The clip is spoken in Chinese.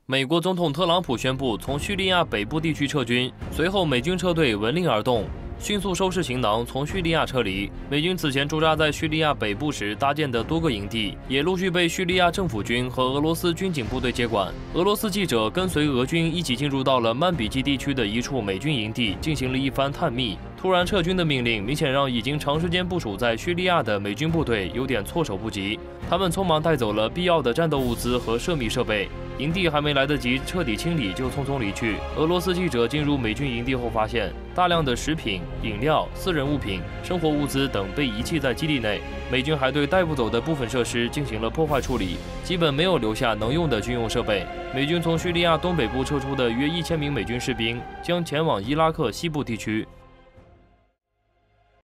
美国总统特朗普宣布从叙利亚北部地区撤军，随后美军车队闻令而动，迅速收拾行囊从叙利亚撤离。美军此前驻扎在叙利亚北部时搭建的多个营地，也陆续被叙利亚政府军和俄罗斯军警部队接管。俄罗斯记者跟随俄军一起进入到了曼比季地区的一处美军营地，进行了一番探秘。突然撤军的命令明显让已经长时间部署在叙利亚的美军部队有点措手不及，他们匆忙带走了必要的战斗物资和涉密设备。营地还没来得及彻底清理，就匆匆离去。俄罗斯记者进入美军营地后，发现大量的食品、饮料、私人物品、生活物资等被遗弃在基地内。美军还对带不走的部分设施进行了破坏处理，基本没有留下能用的军用设备。美军从叙利亚东北部撤出的约1000名美军士兵将前往伊拉克西部地区。